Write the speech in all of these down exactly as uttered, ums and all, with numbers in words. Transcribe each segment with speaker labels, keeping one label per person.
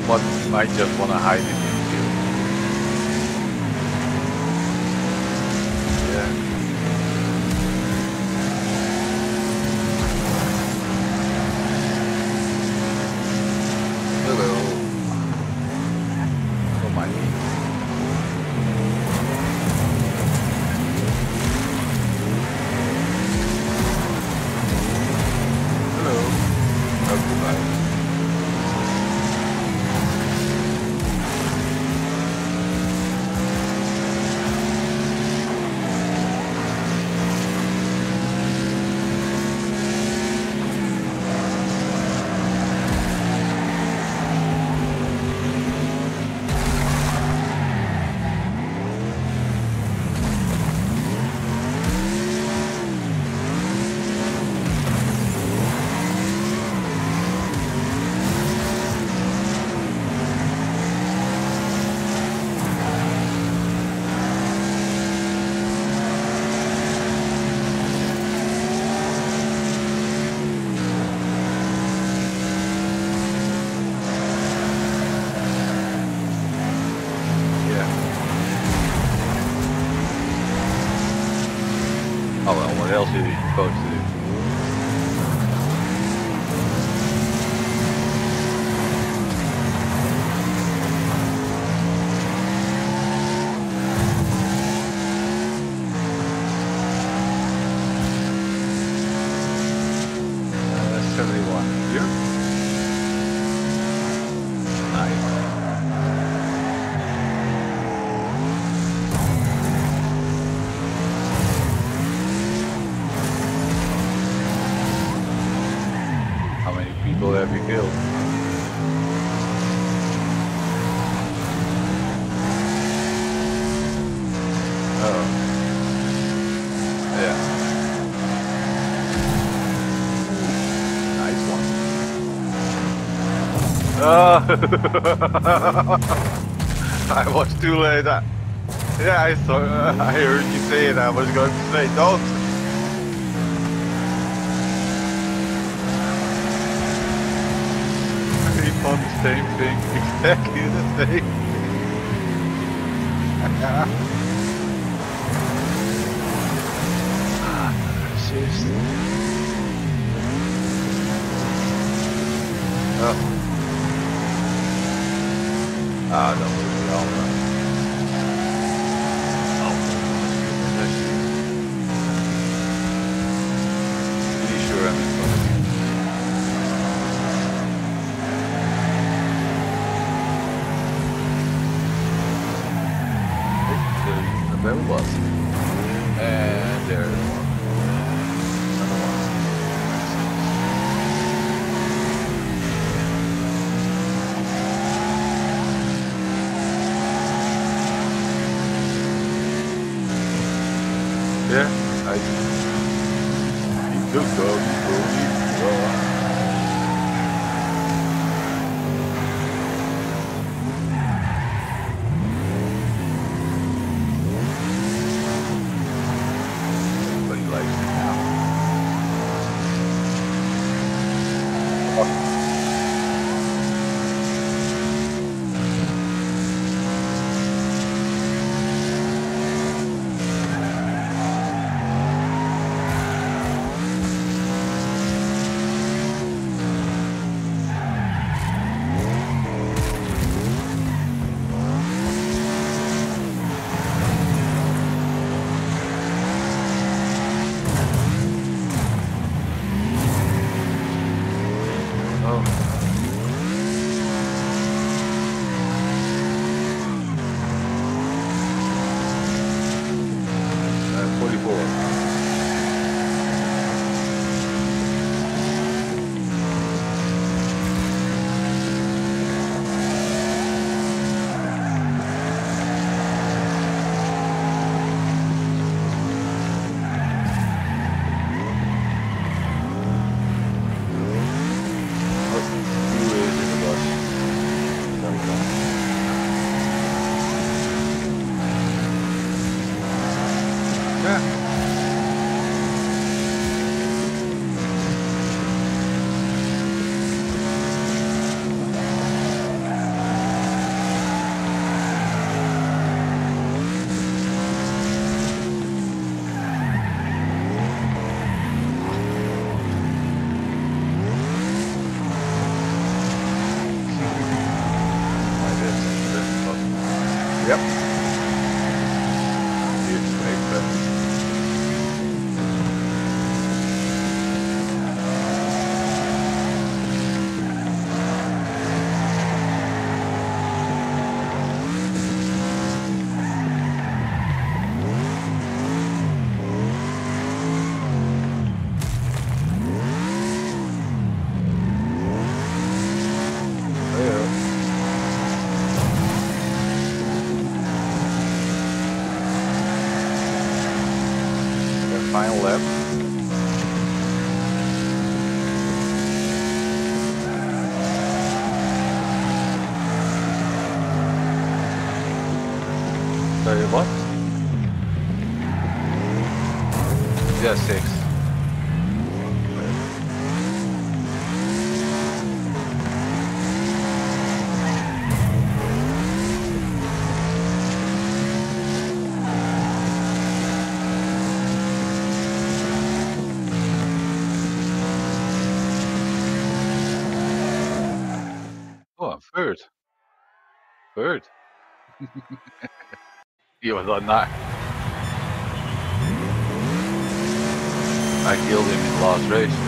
Speaker 1: But he might just want to hide in the field. Yeah. Hello. Don't mind me. Hello. Oh, goodbye. Oh well, what else are you supposed to do? Uh, seventy-one here. Nice. How many people have you killed? Oh. Yeah. Nice one. Oh. I was too late. I, yeah, I saw. Uh, I heard you say it. I was going to say don't. On the same thing, exactly the same. Ah, seriously. Oh. Ah, don't worry, all right. Oh, pretty sure I'm in front of you. There was. And there's one. Another one. Yeah, I do. He took the Yep. You make that. Final lap. Sorry, what? Yeah, six. Oh, third. Third. He was on that. I killed him in the last race.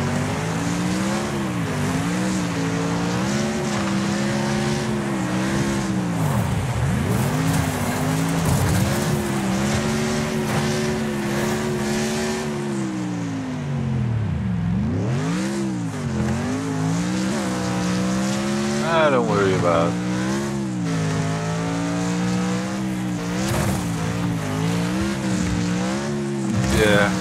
Speaker 1: Ah, don't worry about it. Yeah.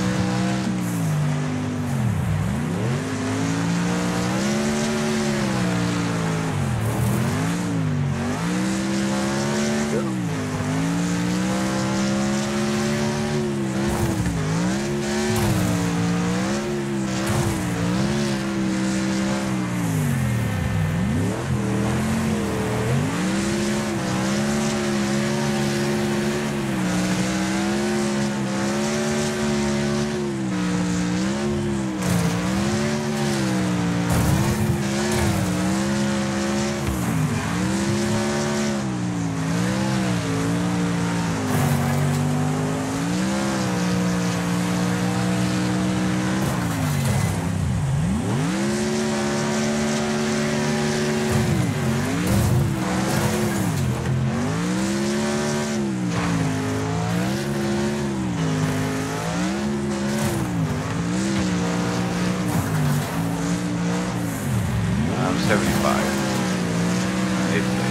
Speaker 1: seventy-five. It's